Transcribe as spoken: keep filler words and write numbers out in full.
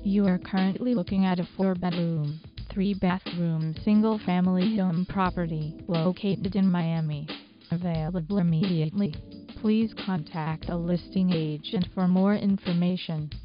You are currently looking at a four bedroom, three bathroom single family home property located in Miami. Available immediately. Please contact a listing agent for more information.